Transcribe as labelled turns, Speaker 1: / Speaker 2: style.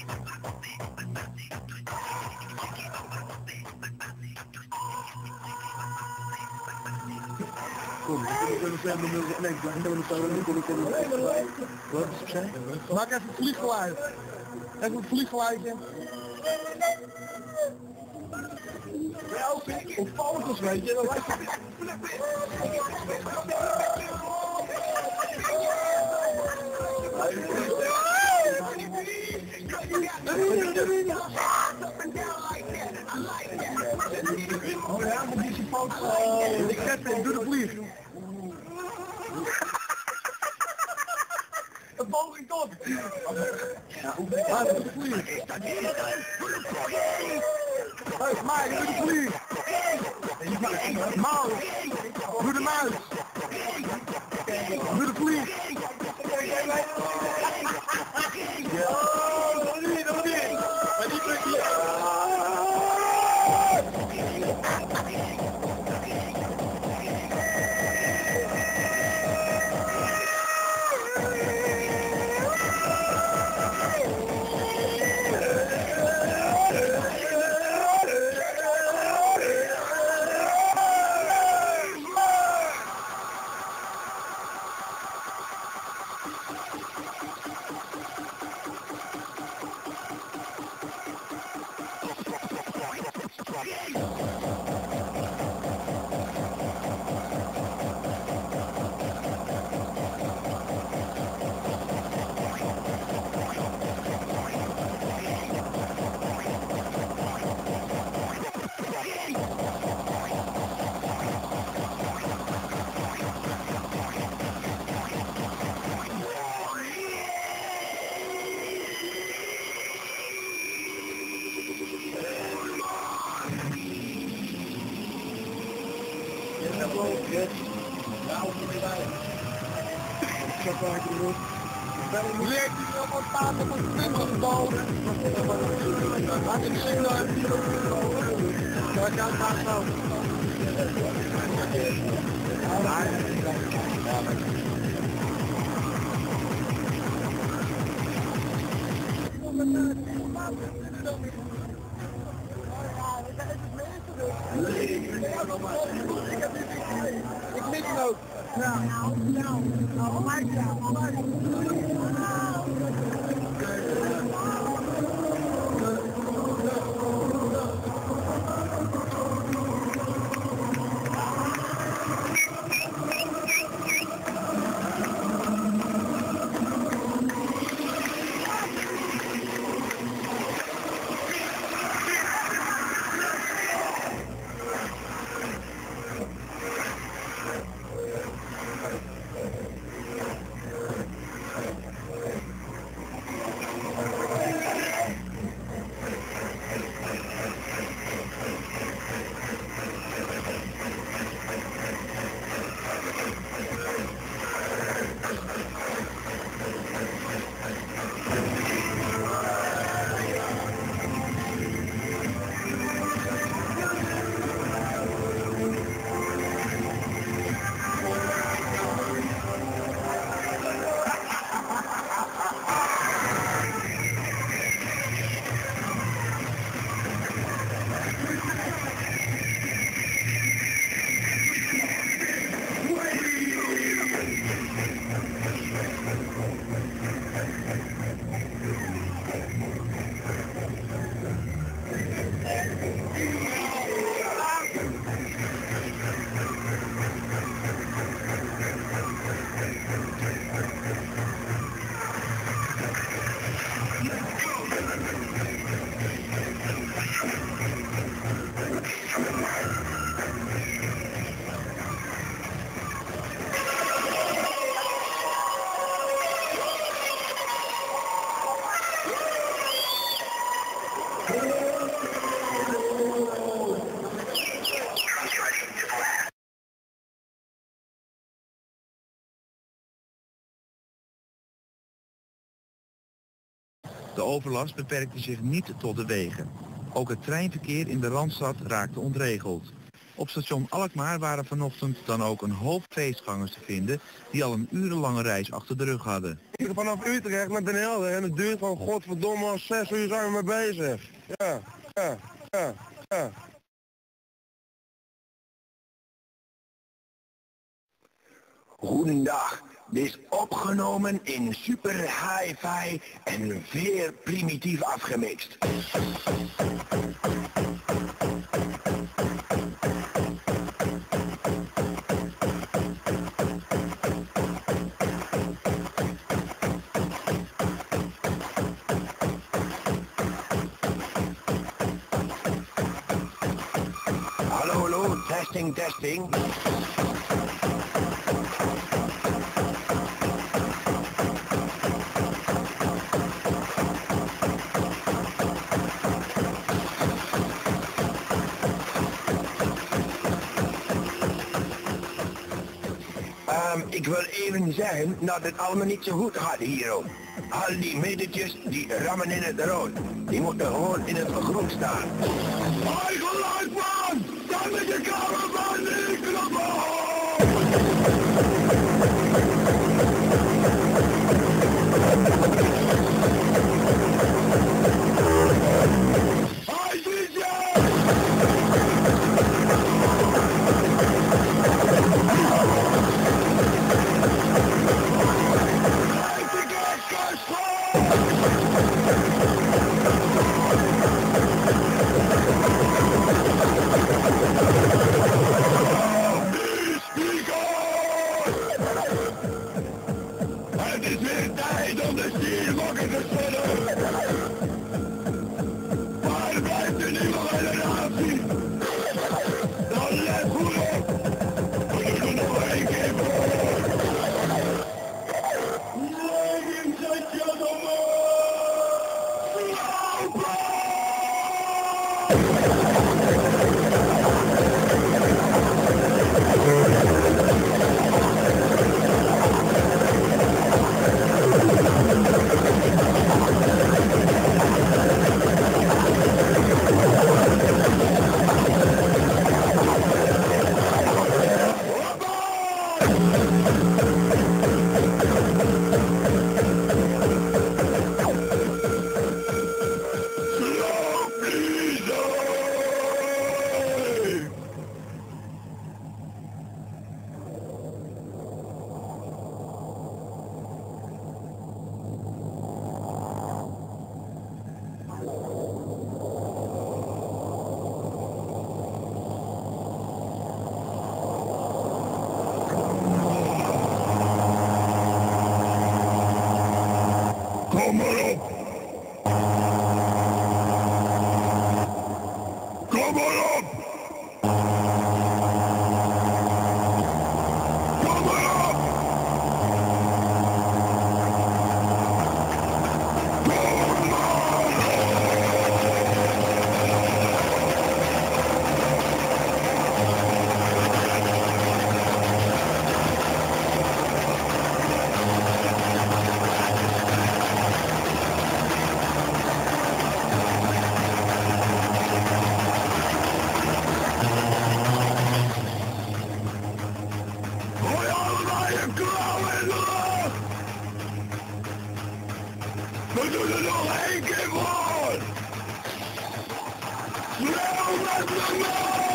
Speaker 1: Wat is het zijn? Maak even het vlieggeluid. Even het vlieggeluidje. Ja, op vogels, weet je. Oh ja, maar die is je foto. Ik doe de vlieg. Een poging tot. Doe de vlieg. Hé, maar doe de vlieg. Maus. Doe de muis. Doe de vlieg. Oh, dat niet. Maar die drukt hier. Ik mis hem ook.
Speaker 2: De overlast beperkte zich niet tot de wegen. Ook het treinverkeer in de Randstad raakte ontregeld. Op station Alkmaar waren vanochtend dan ook een hoop feestgangers te vinden die al een urenlange reis achter de rug hadden.
Speaker 1: Vanaf Utrecht naar Den Helder en het duurt van godverdomme al 6 uur zijn we mee bezig. Ja.
Speaker 3: Goedendag. Dit is opgenomen in super hi-fi en zeer primitief afgemixt. Hallo, testing. Ik wil even zeggen dat het allemaal niet zo goed gaat hierom. Al die middeltjes die rammen in het rood. Die moeten gewoon in het groen staan. Hoi geluidsman! Dan met de cameraman microfoon! Hoi DJ! Het is weer tijd om de stier wakker te schudden. Waar blijft de nieuwe generatie? Dan let goed op. We doen er nog één keer voor. Ladies and gentlemen, kom maar op! Kom maar op! Kom maar op! Gooi allemaal je klauwen in de lucht! We doen het nog één keer voor! Schreeuw met me mee!